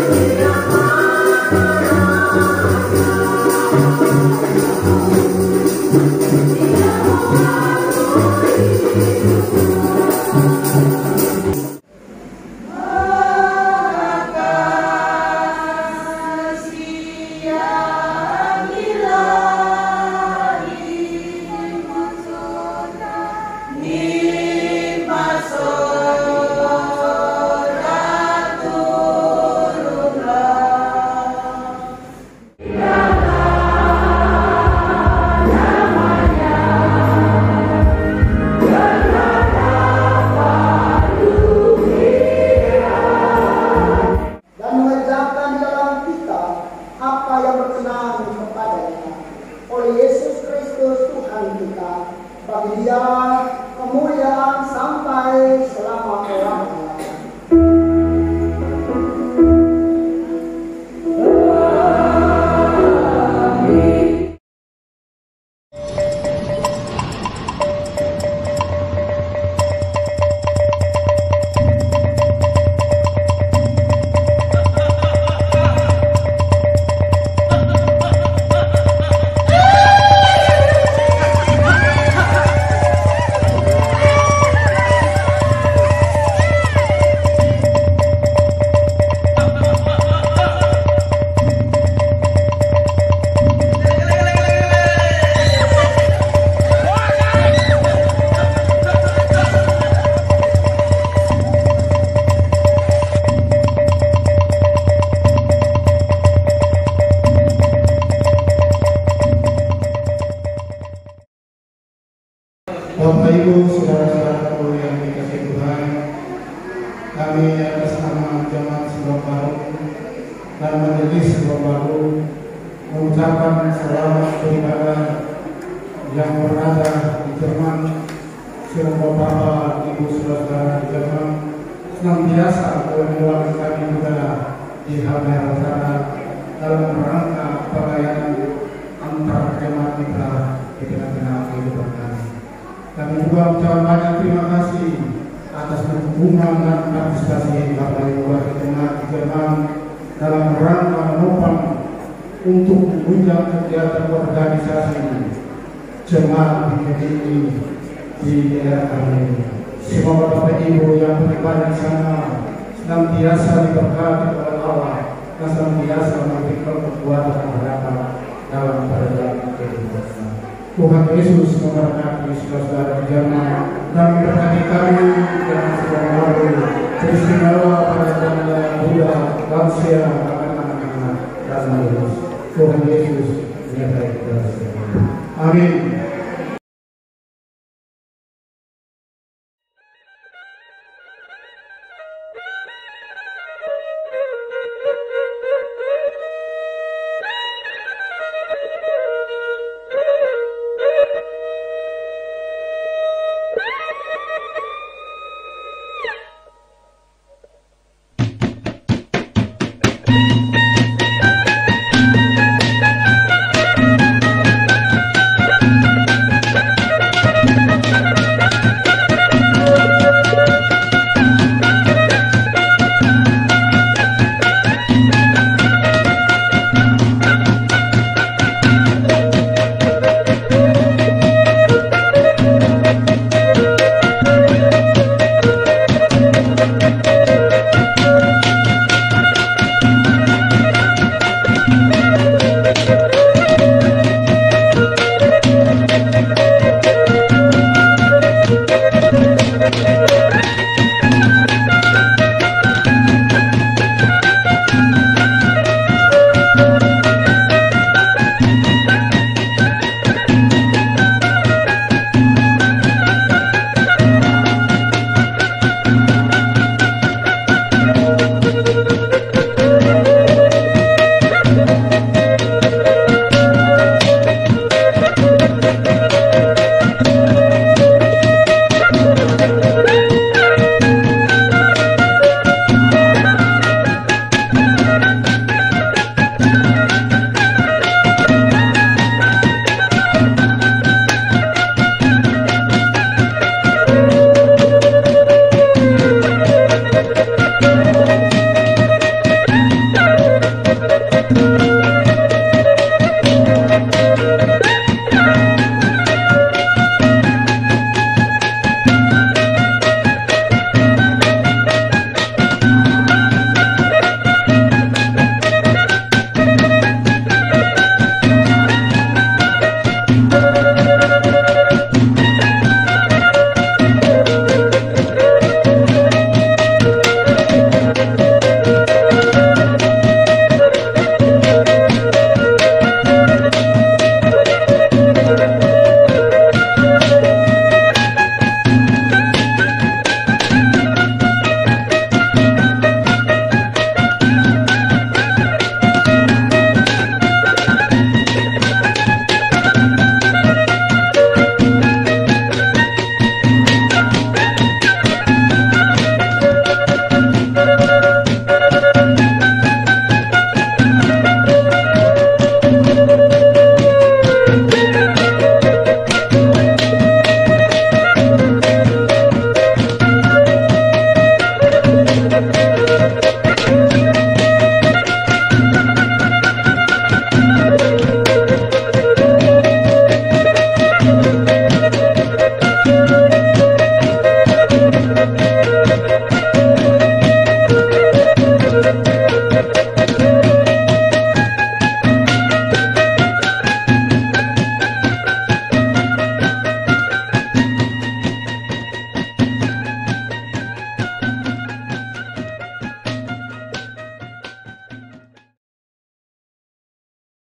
Bapak Ibu, saudara-saudaraku yang dikasihi Tuhan, kami atas nama Jemaat Sebab Baru dan Majelis Sebab Baru mengucapkan selamat beribadah yang berada di Jerman. Semoga Bapak, Ibu, saudara-saudara di Jerman senantiasa mendoakan kami juga di hal-hal sana dalam rangka pelayanan antar jemaat kita di tengah-tengah kehidupan kami. Kami juga ucapkan banyak terima kasih atas dukungan dan partisipasi Bapak Ibu warga jemaat di Jerman dalam rangka menopang untuk menunjang kegiatan organisasi jemaat PGRI di daerah kami. Semoga Bapak Ibu yang beribadah di sana senantiasa diberkati oleh Allah dan senantiasa memberikan kekuatan dan harapan dalam perjalanan kehidupan. Tuhan Yesus memberkati saudara-saudara di Jerman dan memberkati kami dan saudara baru teristimewa pada janda, muda, lansia, anak-anak dan majelis. Tuhan Yesus menyertai kita semua. Amin. Thank you.